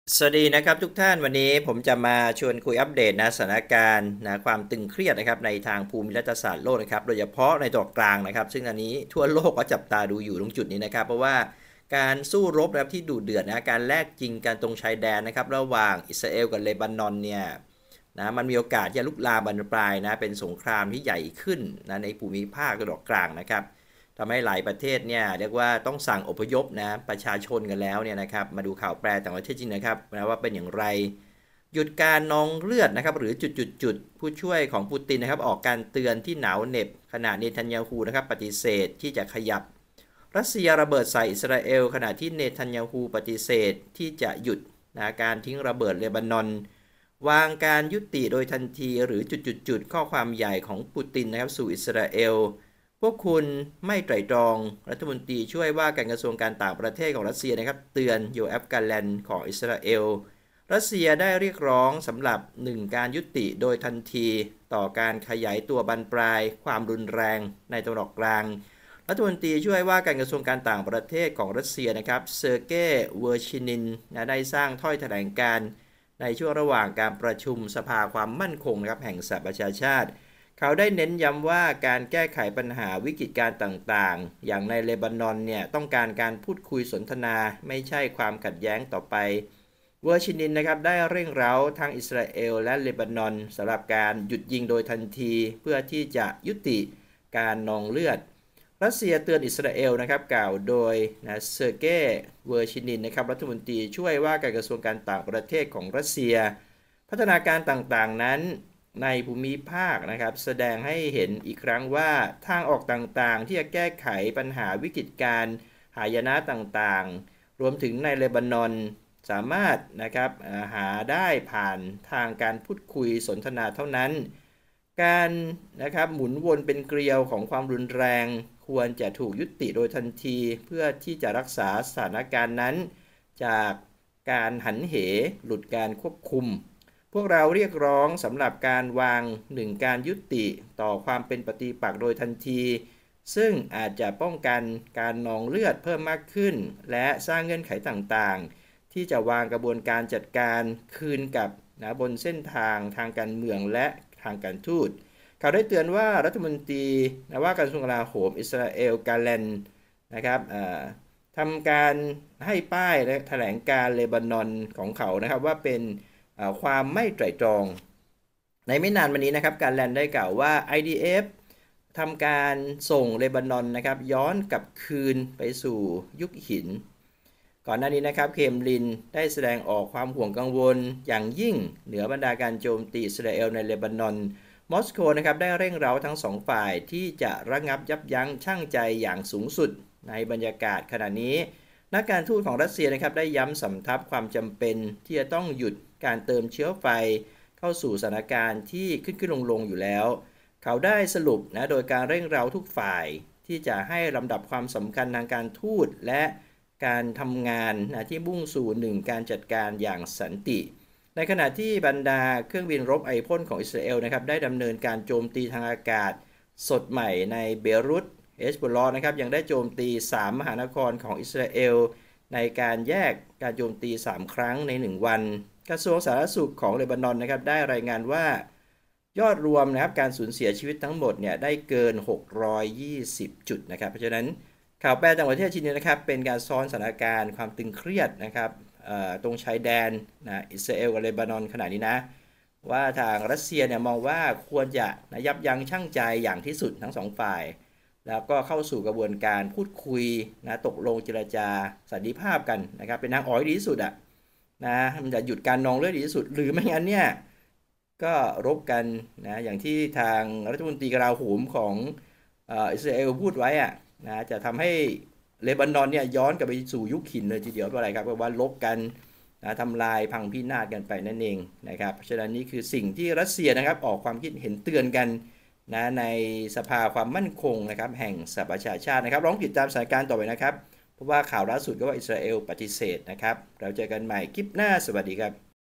สวัสดีนะครับทุกท่านวันนี้ผมจะมาชวนคุยอัปเดตสถานการณ์ความตึงเครียดนะครับในทางภูมิรัฐศาสตร์โลกนะครับโดยเฉพาะในตะวันออกกลางนะครับซึ่งอันนี้ทั่วโลกก็จับตาดูอยู่ตรงจุดนี้นะครับเพราะว่าการสู้รบนะครับที่ดุเดือดการแลกจริงกันตรงชายแดนนะครับระหว่างอิสราเอลกับเลบานอนเนี่ยมันมีโอกาสที่จะลุกลามบานปลายเป็นสงครามที่ใหญ่ขึ้นในภูมิภาคตะวันออกกลางนะครับทำให้หลายประเทศเนี่ยเรียกว่าต้องสั่งอพยพประชาชนกันแล้วเนี่ยนะครับมาดูข่าวแปรต่างประเทศจริงนะครับว่าเป็นอย่างไรหยุดการนองเลือดนะครับหรือจุดผู้ช่วยของปูตินนะครับออกการเตือนที่หนาวเหน็บขณะเนทันยาฮูนะครับปฏิเสธที่จะขยับรัสเซียระเบิดใส่อิสราเอลขณะที่เนทันยาฮูปฏิเสธที่จะหยุดการทิ้งระเบิดเลบานอนวางการยุติโดยทันทีหรือข้อความใหญ่ของปูตินนะครับสู่อิสราเอลพวกคุณไม่ไตร่ตรองรัฐมนตรีช่วยว่าการกระทรวงการต่างประเทศของรัสเซียนะครับเตือนโยแอฟกาแลนของอิสราเอลรัสเซียได้เรียกร้องสำหรับ1การยุติโดยทันทีต่อการขยายตัวบานปลายความรุนแรงในตะวันออกกลางรัฐมนตรีช่วยว่าการกระทรวงการต่างประเทศของรัสเซียนะครับเซอร์เกย์เวอร์ชินินได้สร้างถ้อยแถลงการณ์ในช่วงระหว่างการประชุมสภาความมั่นคงนะครับแห่งสหประชาชาติเขาได้เน้นย้ำว่าการแก้ไขปัญหาวิกฤตการณ์ต่างๆอย่างในเลบานอนเนี่ยต้องการการพูดคุยสนทนาไม่ใช่ความขัดแย้งต่อไปเวอร์ชินินนะครับได้เร่งเร้าทั้งอิสราเอลและเลบานอนสำหรับการหยุดยิงโดยทันทีเพื่อที่จะยุติการนองเลือดรัสเซียเตือนอิสราเอลนะครับกล่าวโดยเซอร์เกย์เวอร์ชินินนะครับรัฐมนตรีช่วยว่าการกระทรวงการต่างประเทศของรัสเซียพัฒนาการต่างๆนั้นในภูมิภาคนะครับแสดงให้เห็นอีกครั้งว่าทางออกต่างๆที่จะแก้ไขปัญหาวิกฤตการณ์หายนะต่างๆรวมถึงในเลบานอนสามารถนะครับหาได้ผ่านทางการพูดคุยสนทนาเท่านั้นการนะครับหมุนวนเป็นเกลียวของความรุนแรงควรจะถูกยุติโดยทันทีเพื่อที่จะรักษาสถานการณ์นั้นจากการหันเหหลุดการควบคุมพวกเราเรียกร้องสำหรับการวางการยุติต่อความเป็นปฏิปักษ์โดยทันทีซึ่งอาจจะป้องกันการนองเลือดเพิ่มมากขึ้นและสร้างเงื่อนไขต่างๆที่จะวางกระบวนการจัดการคืนกับบนเส้นทางทางการเมืองและทางการทูตเขาได้เตือนว่ารัฐมนตรีว่าการกระทรวงกลาโหมอิสราเอลกาแลนนะครับทำการให้ป้ายและแถลงการเลบานอนของเขานะครับว่าเป็นความไม่ไตร่ตรองในไม่นานมานี้นะครับการแลนได้กล่าวว่า IDF ทำการส่งเลบานอนนะครับย้อนกลับคืนไปสู่ยุคหินก่อนหน้านี้นะครับเคมลินได้แสดงออกความห่วงกังวลอย่างยิ่งเหนือบรรดาการโจมตีอิสราเอลในเลบานอนมอสโกนะครับได้เร่งเร้าทั้งสองฝ่ายที่จะระงับยับยั้งชั่งใจอย่างสูงสุดในบรรยากาศขณะนี้นักการทูตของรัสเซียนะครับได้ย้ำสำทับความจำเป็นที่จะต้องหยุดการเติมเชื้อไฟเข้าสู่สถานการณ์ที่ขึ้นลงอยู่แล้วเขาได้สรุปโดยการเร่งเร้าทุกฝ่ายที่จะให้ลำดับความสำคัญทางการทูตและการทำงานที่มุ่งสู่การจัดการอย่างสันติในขณะที่บรรดาเครื่องบินรบไอพ่นของอิสราเอลนะครับได้ดำเนินการโจมตีทางอากาศสดใหม่ในเบรุตเฮซบอลลอนะครับยังได้โจมตี3มหานครของอิสราเอลในการแยกการโจมตี3ครั้งใน1วันกระทรวงสาธารณสุขของเลบานอนนะครับได้รายงานว่ายอดรวมนะครับการสูญเสียชีวิตทั้งหมดเนี่ยได้เกิน620จุดนะครับเพราะฉะนั้นข่าวแปลต่างประเทศชิ้นนี้นะครับเป็นการซ้อนสถานการณ์ความตึงเครียดนะครับตรงชายแดนอิสราเอลกับเลบานอนขณะนี้นะว่าทางรัสเซียเนี่ยมองว่าควรจะยับยั้งชั่งใจอย่างที่สุดทั้งสองฝ่ายแล้วก็เข้าสู่กระบวนการพูดคุยตกลงเจรจาสันติภาพกันนะครับเป็นทางออกที่ดีที่สุดมันจะหยุดการนองเลือดดีที่สุดหรือไม่งั้นเนี่ยก็รบกันอย่างที่ทางรัฐมนตรีกลาโหมของอิสราเอลพูดไว้จะทำให้เลบานอนเนี่ยย้อนกลับไปสู่ยุคหินเลยทีเดียวเพราะอะไรครับเพราะว่าลบกันทำลายพังพินาศกันไปนั่นเองนะครับเพราะฉะนั้นนี่คือสิ่งที่รัสเซียนะครับออกความคิดเห็นเตือนกันในสภาความมั่นคงนะครับแห่งสหประชาชาตินะครับลองติดตามสถานการณ์ต่อไปนะครับเพราะว่าข่าวล่าสุดก็ว่าอิสราเอลปฏิเสธนะครับเราเจอกันใหม่คลิปหน้าสวัสดีครับ